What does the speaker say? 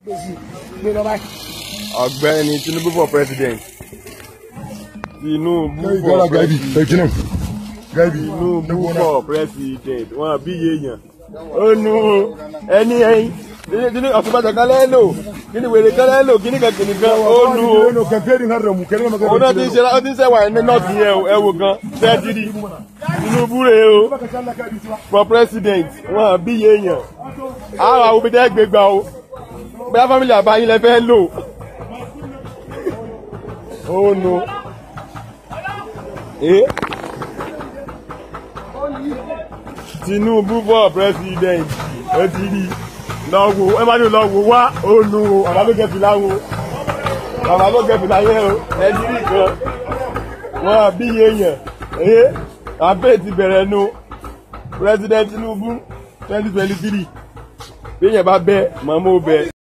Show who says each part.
Speaker 1: Ọ̀gbẹ́ni Tinubu for president. Tinubu for president. Wọ́n bí yéèyàn. Ó nu ẹni ẹyin. Kini ọ̀túnbàjọ́ kan lẹ́lò. Kini wèrè kan lẹ́lò. Kini kẹ̀kìnì kan. Ó nu o. Ó náà ti ń ṣe wà ní nọ́ọ̀tì yẹn o. Ẹ wo gan. Ṣẹ́ẹ́dìrì. Tinubu rèé o. For president. Wọ́n bí yéèyàn. Àwọn àwọn obìnrin ẹgbẹ́ gbà o. Bẹ́ẹ̀ fámìlì àbáyín lẹ fẹ́ lò. Ó nu. Tinubu for president. Ẹ ti rí lọ́wọ́ ẹ má ní lọ́wọ́ wá ó nu o. Bàbá ló gẹ̀fì láwo. Bàbá ló gẹ̀fì láyé o. Ẹ ti rí kan. Wọ́n bí yéèyàn. Àbẹ́ ti bẹ̀rẹ̀ nu. President Tinubu 2023. Bí yẹn bá bẹ́ màmú bẹ́.